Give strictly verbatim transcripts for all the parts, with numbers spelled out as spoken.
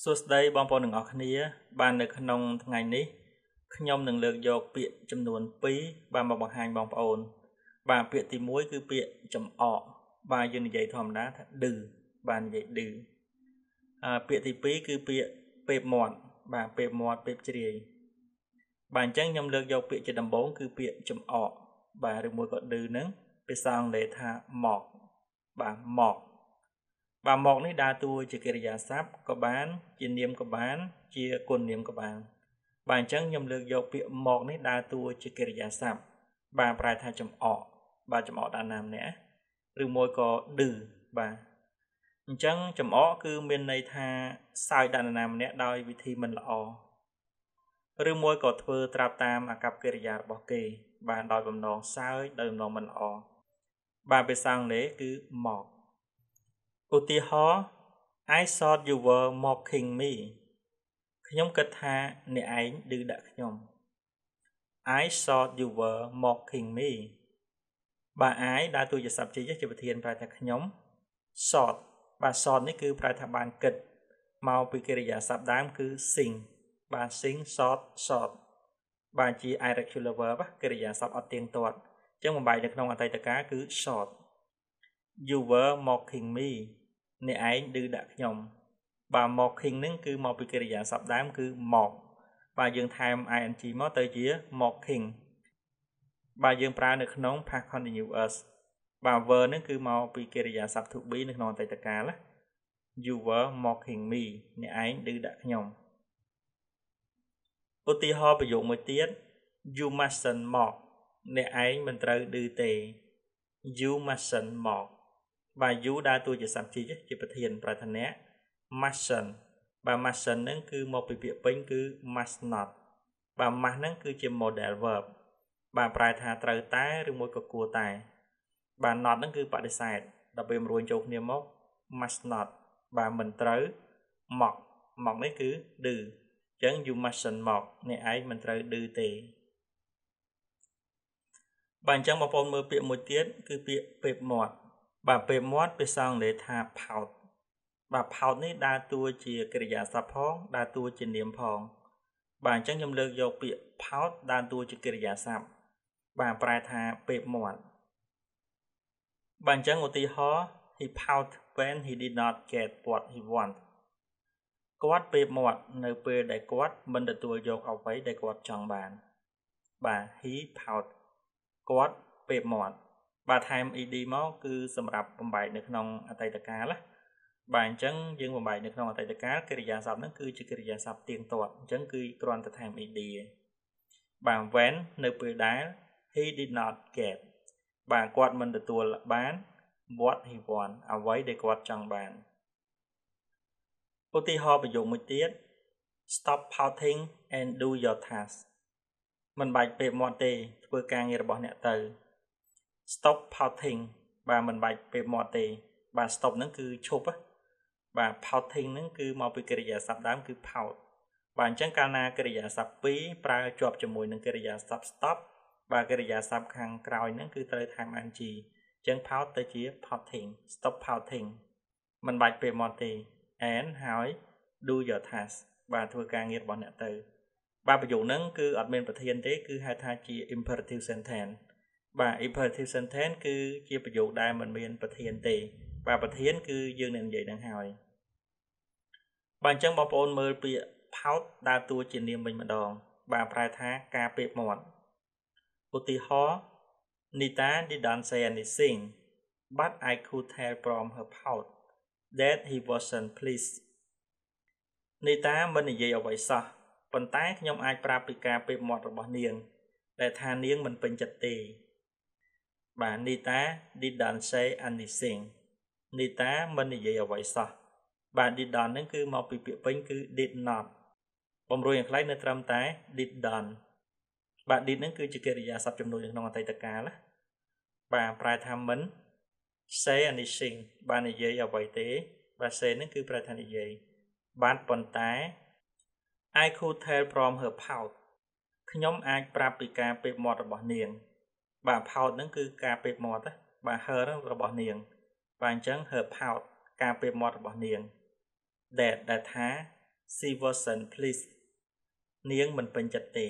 សួស្តីបងប្អូនទាំងអស់គ្នាបាននៅក្នុងថ្ងៃនេះខ្ញុំនឹងលើកយកពាក្យចំនួនពីរបានមកបង្ហាញបងប្អូនបាទពាក្យទីមួយគឺពាក្យចំអកបាទយើងនិយាយធម្មតាថាឌឺបាទនិយាយឌឺអឺពាក្យទីពីរគឺពាក្យពេបមាត់បាទពេបមាត់ពេបជ្រាយបាទអញ្ចឹងខ្ញុំលើកយកពាក្យជាដំបូងគឺពាក្យចំអកបាទឬមួយក៏ឌឺហ្នឹងភាសាអង់គ្លេសថាមកបាទមកបាទមកនេះដើរតួជាកិរិយាសព្ទក៏បានជានាមក៏បានជាគុណនាមក៏បានបាទអញ្ចឹងខ្ញុំលើកយកពាក្យមកនេះដើរតួជាកិរិយាសព្ទបាទប្រែថាចំអកបាទចំអកដល់ណាម្នាក់ឬមួយក៏ឌឺបាទអញ្ចឹងចំអកគឺមានន័យថាសើចដល់ណាម្នាក់ដោយវិធីមិនល្អឬមួយក៏ធ្វើត្រាប់តាមអាកប្បកិរិយារបស់គេបាទដោយបំណងសើចដោយបំណងមិនល្អបាទភាសាអង់គ្លេសគឺមកឧទាហរណ៍ I thought you were mocking me ខ្ញុំគិតថាអ្នកឯងឌឺដាក់ខ្ញុំ I thought you were mocking me បាទ I ដើរតួជាសព្ទជ័យជាប្រធានប្រែថាខ្ញុំ thought បាទ thought នេះគឺប្រែថាបានគិតមកពីកិរិយាសព្ទដើមគឺ think បាទ think thought thought បាទជា irregular verb កិរិយាសព្ទអត់ទៀងទាត់អញ្ចឹងបំបែកនៅក្នុងអតីតកាលគឺ thought you were mocking me អ្នកឯងឌឺដាក់ខ្ញុំបាទ mocking ហ្នឹងគឺមកពីកិរិយាសព្ទដើមគឺ mock បាទយើងថែម ing មកទៅជា mocking បាទយើងប្រើនៅក្នុង past continuous បាទ verb ហ្នឹងគឺមកពីកិរិយាសព្ទ to be នៅក្នុងអតីតកាល you were mocking me អ្នកឯងឌឺដាក់ខ្ញុំឧទាហរណ៍ប្រយោគមួយទៀត you mustn't mock អ្នកឯងមិនត្រូវឌឺទេ you mustn't mock បាទ you ដើរតួជាសព្ទជ័យជាប្រធានប្រែថាអ្នក mustn't បាទ mustn't ហ្នឹងគឺមកពីពាក្យពេញគឺ must not បាទ must ហ្នឹងគឺជា modal verb បាទប្រែថាត្រូវតែឬមួយក៏គួរតែបាទ not ហ្នឹងគឺបដិសេធដល់ពេលរួញចូលគ្នាមក must not បាទមិនត្រូវ mock mock នេះគឺឌឺអញ្ចឹង you mustn't mock អ្នកឯងមិនត្រូវឌឺទេបាទអញ្ចឹងបងប្អូនមើលពាក្យមួយទៀតគឺពាក្យពេបមាត់បាទពេបមាត់ភាសាអង់គ្លេសថា pout បាទ pout នេះដើរតួជាកិរិយាសព្ទផងដើរតួជានាមផងបាទអញ្ចឹងខ្ញុំលើកយកពាក្យ pout ដើរតួជាកិរិយាសព្ទបាទប្រែថាពេបមាត់បាទអញ្ចឹងឧទាហរណ៍ he pout when he did not get what he want គាត់ពេបមាត់នៅពេលដែលគាត់មិនទទួលយកអ្វីដែលគាត់ចង់បានបាទ he pout គាត់ពេបមាត់បាទថែម ed មកគឺសម្រាប់បំបែកនៅក្នុងអតីតកាលណាបាទអញ្ចឹងយើងបំបែកនៅក្នុងអតីតកាលកិរិយាសព្ទហ្នឹងគឺជាកិរិយាសព្ទទៀងទាត់អញ្ចឹងគឺគ្រាន់តែថែម ed បាទ when នៅពេលដែល he did not get បាទគាត់មិនទទួលបាន what he want អ្វីដែលគាត់ចង់បានឧទាហរណ៍ប្រយោគមួយទៀត stop pouting and do your task មិនបាច់ពេបមាត់ទេធ្វើការងាររបស់អ្នកទៅ stop pouting បាទមិនបាច់ពេបមាត់ទេបាទ stop ហ្នឹងគឺឈប់បាទ pouting ហ្នឹងគឺមកពីកិរិយាសព្ទដើមគឺ pout បាទអញ្ចឹងកាលណាកិរិយាសព្ទពីរប្រើជាប់ជាមួយនឹងកិរិយាសព្ទ stop បាទកិរិយាសព្ទខាងក្រោយហ្នឹងគឺត្រូវថែម ing អញ្ចឹង pout ទៅជា pouting stop pouting មិនបាច់ពេបមាត់ទេ and ហើយ do your task បាទធ្វើការងាររបស់អ្នកទៅបាទប្រយោគហ្នឹងគឺអត់មានប្រធានទេគឺហៅថាជា imperative sentence បាទ imperative sentence គឺជាប្រយោគដែលមិនមានប្រធានទេបាទប្រធានគឺយើងនឹងនិយាយនឹងហើយបាទអញ្ចឹងបងប្អូនមើលពាក្យ pout ដើរតួជានាមវិញម្ដងបាទប្រែថាការពេបមាត់ឧទាហរណ៍ Nita didn't say anything but I could tell from her pout that he wasn't pleased Nita មិននិយាយអ្វីសោះប៉ុន្តែខ្ញុំអាចប្រាប់ពីការពេបមាត់របស់នាងដែលថានាងមិនពេញចិត្តទេបាទ Nita didn't say anything Nita មិននិយាយអ្វីសោះបាទ didn't ហ្នឹងគឺមកពីពាក្យពេញគឺ did not បំរួយយ៉ាងខ្លីនៅត្រឹមតែ didn't បាទ did ហ្នឹងគឺជាកិរិយាសព្ទជំនួយនៅក្នុងអតីតកាលណាបាទប្រែថាមិន say anything បាទនិយាយអ្វីទេបាទ say ហ្នឹងគឺប្រែថានិយាយបាទប៉ុន្តែ I could tell from her pout ខ្ញុំអាចប្រាប់ពីការពេបមាត់របស់នាងបាទ pout ហ្នឹងគឺការពេបមាត់ណាបាទ her របស់នាងបាទអញ្ចឹង her pout ការពេបមាត់របស់នាង that ដែលថា she wasn't pleased នាងមិនពេញចិត្តទេ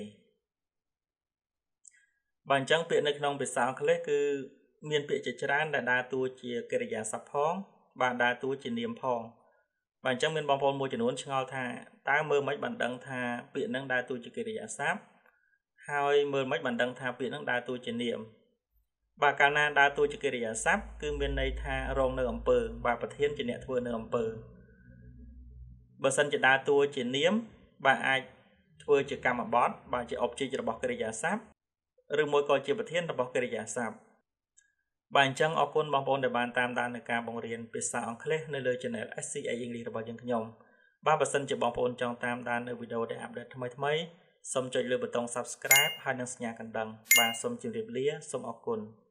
បើអញ្ចឹងពាក្យនៅក្នុងភាសាអង់គ្លេសគឺមានពាក្យជាច្រើនដែលដើរតួជាកិរិយាសព្ទផងបាទដើរតួជានាមផងបាទអញ្ចឹងមានបងប្អូនមួយចំនួនឆ្ងល់ថាតើមើលមិនបានដឹងថាពាក្យហ្នឹងដើរតួជាកិរិយាសព្ទហើយមើលមិនបានដឹងថាពាក្យហ្នឹងដើរតួជានាមបាទកាលណាដើរតួជាកិរិយាសព្ទគឺមានន័យថារងនៅអំពើបាទប្រធានជាអ្នកធ្វើនៅអំពើបើសិនជាដើរតួជានាមបាទអាចធ្វើជាកម្មបទបាទជា object របស់កិរិយាសព្ទឬមួយក៏ជាប្រធានរបស់កិរិយាសព្ទបាទអញ្ចឹងអរគុណបងប្អូនដែលបានតាមដាននៅការបង្រៀនភាសាអង់គ្លេសនៅលើ Channel เอส ซี เอ English របស់យើងខ្ញុំបាទបើសិនជាបងប្អូនចង់តាមដាននៅវីដេអូដែលអាប់ដេតថ្មីៗសូមចុចលើប៊ូតុង Subscribe ហើយនិងសញ្ញាកណ្ដឹងបាទសូមជម្រាបលាសូមអរគុណ